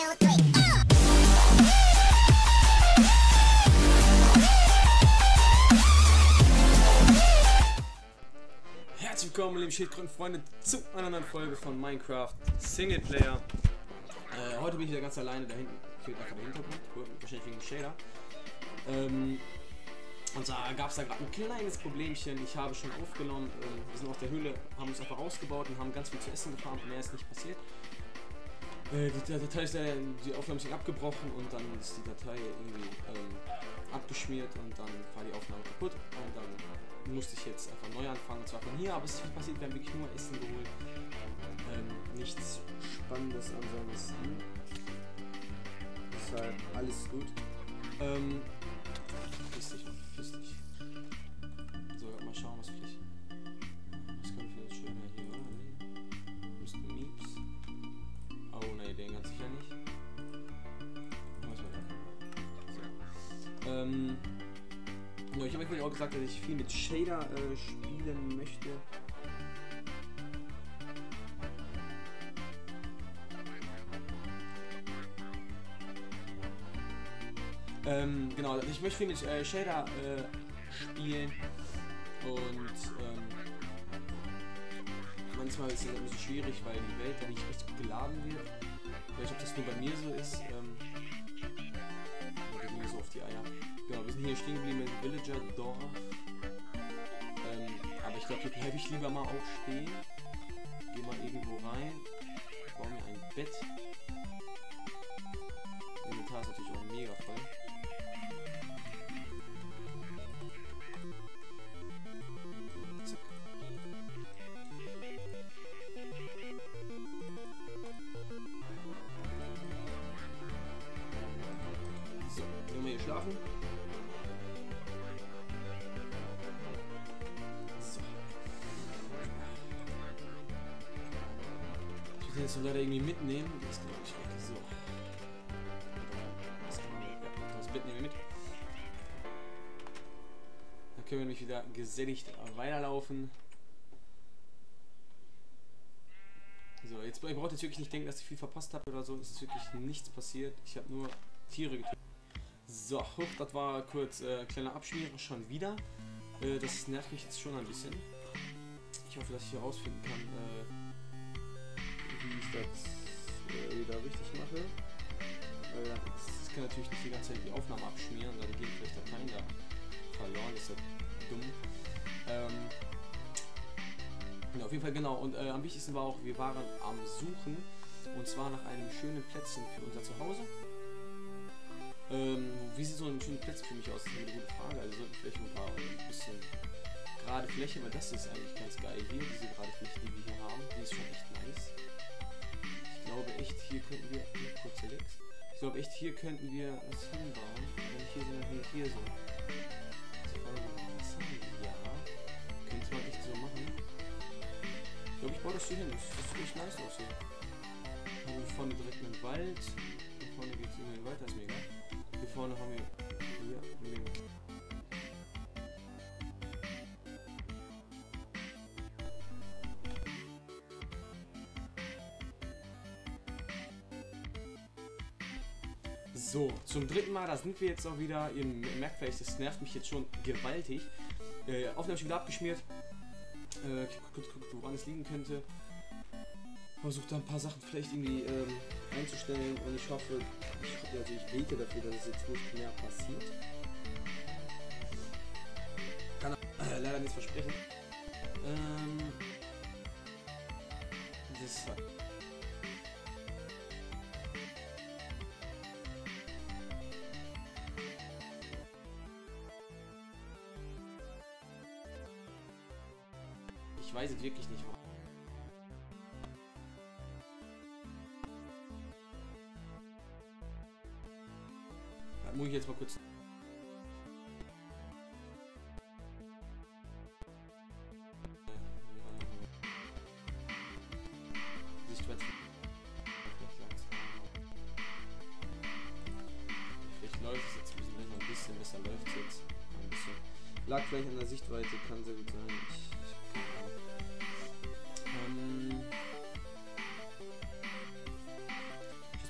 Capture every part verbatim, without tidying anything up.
Herzlich willkommen, liebe Schildkrötenfreunde, zu einer neuen Folge von Minecraft Singleplayer. Äh, heute bin ich wieder ganz alleine, da hinten fehlt einfach der Hintergrund, wahrscheinlich wegen dem Shader. Ähm, und da gab es da gerade ein kleines Problemchen. Ich habe schon aufgenommen, äh, wir sind aus der Höhle, haben uns einfach rausgebaut und haben ganz viel zu essen gefahren, mehr ist nicht passiert. Äh, die Datei ist, äh, die Aufnahme ist abgebrochen und dann ist die Datei irgendwie ähm, abgeschmiert und dann war die Aufnahme kaputt und dann musste ich jetzt einfach neu anfangen, zwar von hier, aber es ist viel passiert, wir haben wirklich nur Essen geholt. Ähm, nichts Spannendes ansonsten. Deshalb alles gut. Ähm, Piss dich, piss dich. So, mal schauen, was vielleicht. Was können wir jetzt schöner hier, oder? Mister Meeps. Oh ne, den ganz sicher nicht. Was war da? So. Ähm. Ja, ich habe euch auch gesagt, dass ich viel mit Shader äh, spielen möchte. Ähm, genau, ich möchte viel mit äh, Shader äh, spielen und ähm, manchmal ist es ein bisschen schwierig, weil die Welt dann nicht richtig gut geladen wird. Vielleicht ob das nur bei mir so ist. Ähm, so auf die Eier. Genau, wir sind hier stehen geblieben im Villager-Dorf. Ähm, aber ich glaube, hier bleibe ich lieber mal auch stehen. Geh mal irgendwo rein. Baue mir ein Bett. Das Inventar ist natürlich auch mega voll. Zack. So, gehen wir hier schlafen. Jetzt leider irgendwie mitnehmen, das glaube ich nicht so. Das, kann man, ja, das Bett nehmen wir mit. Dann können wir nämlich wieder gesättigt weiterlaufen. So, jetzt ich braucht jetzt wirklich nicht denken, dass ich viel verpasst habe oder so. Es ist wirklich nichts passiert. Ich habe nur Tiere getötet. So, hoch, das war kurz äh, kleiner Abschmierer schon wieder. Äh, das nervt mich jetzt schon ein bisschen. Ich hoffe, dass ich hier rausfinden kann. Äh, wie ich das äh, wieder richtig mache. Äh, das, das kann natürlich nicht die ganze Zeit die Aufnahme abschmieren, da gehen vielleicht Dateien da verloren, das ist ja dumm. Ähm, ja, auf jeden Fall genau, und äh, am wichtigsten war auch, wir waren am Suchen, und zwar nach einem schönen Plätzchen für unser Zuhause. Ähm, wie sieht so ein schönes Plätzchen für mich aus? Das ist eine gute Frage, also sollten vielleicht ein paar ein bisschen gerade Fläche, weil das ist eigentlich ganz geil hier, diese gerade Fläche, die wir hier haben, die ist schon echt nice. Ich glaube echt, hier könnten wir, kurz Alex, ich glaube echt, hier könnten wir was hinbauen, wenn nicht hier, sondern hier, hier so. Ja, könnte man echt so machen. Ich glaube, ich baue das hier hin, das, das sieht echt nice aus hier. Hier vorne direkt einen Wald, hier vorne geht es in den Wald, das ist mega. Hier vorne haben wir, hier, mega. So, zum dritten Mal, da sind wir jetzt auch wieder. Ihr merkt vielleicht, das nervt mich jetzt schon gewaltig. Äh, Aufnahme ist wieder abgeschmiert. Äh, ich guck, guck, guck, woran es liegen könnte. Versuche da ein paar Sachen vielleicht irgendwie ähm, einzustellen und ich hoffe, ich, also ich bete dafür, dass es jetzt nicht mehr passiert. Kann äh, leider nichts versprechen. Ähm, das war Ich weiß es wirklich nicht. Da muss ich jetzt mal kurz. Sichtweite. Vielleicht läuft es jetzt ein bisschen besser, ein bisschen besser läuft es jetzt. Ein bisschen. Lag vielleicht an der Sichtweite, kann sehr gut sein. Ich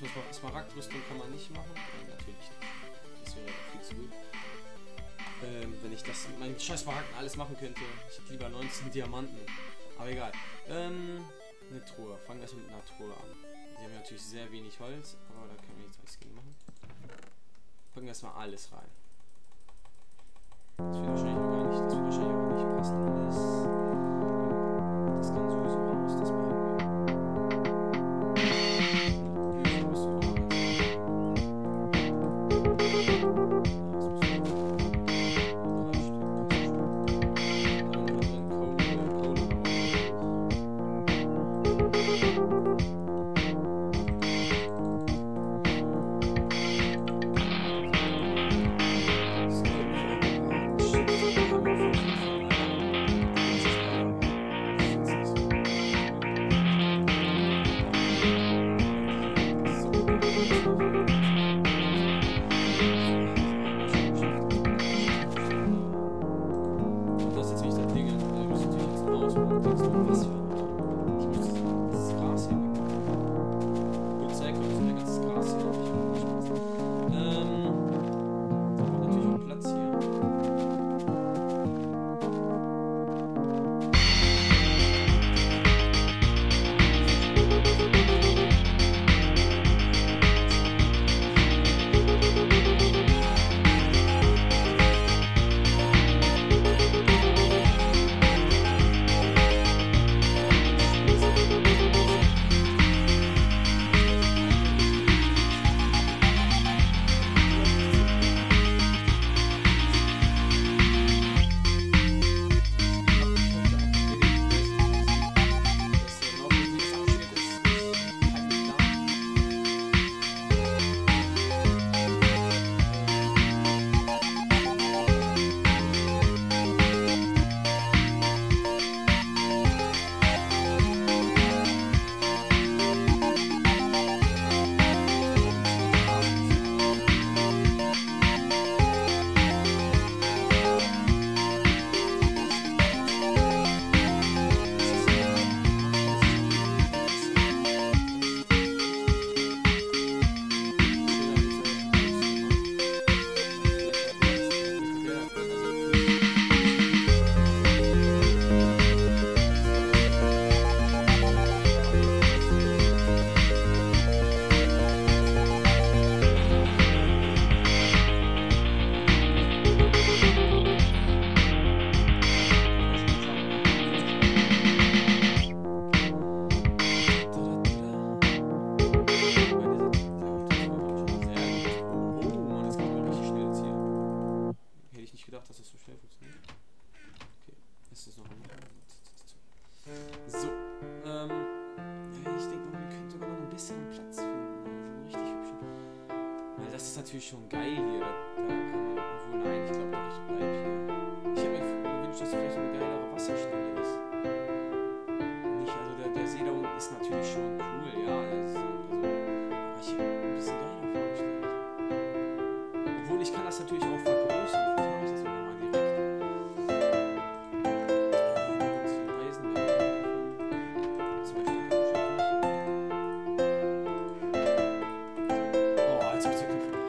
Smar- Smaragdrüstung kann man nicht machen. Nein, natürlich nicht. Das wäre viel zu gut. Ähm, wenn ich das mit meinen scheiß Smaragden alles machen könnte. Ich hätte lieber neunzehn Diamanten. Aber egal. Ähm, eine Truhe. Fangen wir erstmal mit einer Truhe an. Die haben natürlich sehr wenig Holz, aber da können wir nichts was gegen machen. Packen wir erstmal alles rein. Das wird wahrscheinlich noch gar nicht, das wird wahrscheinlich auch nicht passen alles. Das kann sowieso raus, das behalten wir. Bücher müssen wir auch noch ganz natürlich schon geil hier. Da kann man, obwohl nein, ich glaube doch, ich bleib hier. Ich habe mir gewünscht, dass vielleicht eine geilere Wasserstelle ist. Nicht, also der, der See da unten ist natürlich schon cool, ja. Das ist, also, aber ich habe ein bisschen geiler vorgestellt. Obwohl ich kann das natürlich auch vergrößern. Vielleicht mache ich das sogar mal direkt. Äh, ganz viel Eisen wäre davon. Zwei Stück schaffe ich. Oh, jetzt habe ich den Knopf.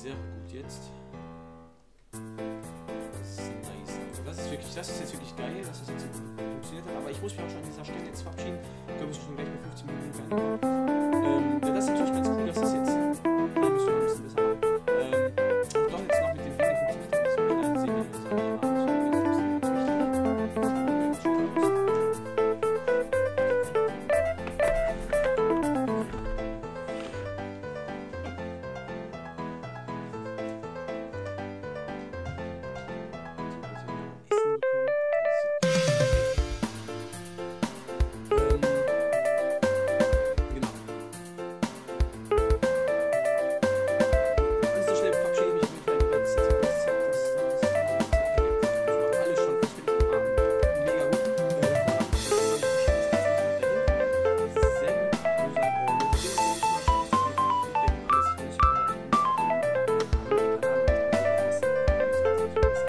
sehr gut jetzt. Das ist nice. Also das ist wirklich, das ist jetzt wirklich geil, dass das jetzt funktioniert hat. Aber ich muss mich auch schon an dieser Stelle jetzt verabschieden. Ich glaube, es ist schon gleich bei fünfzehn Minuten angekommen. Ähm, ja, das ist natürlich ganz cool, dass das jetzt hier müssen wir ein bisschen besser machen. Ähm, und doch jetzt noch mit dem Video funktioniert hat, dass wir dann sehen, wie das eigentlich war.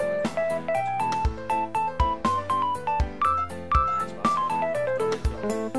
Spaß.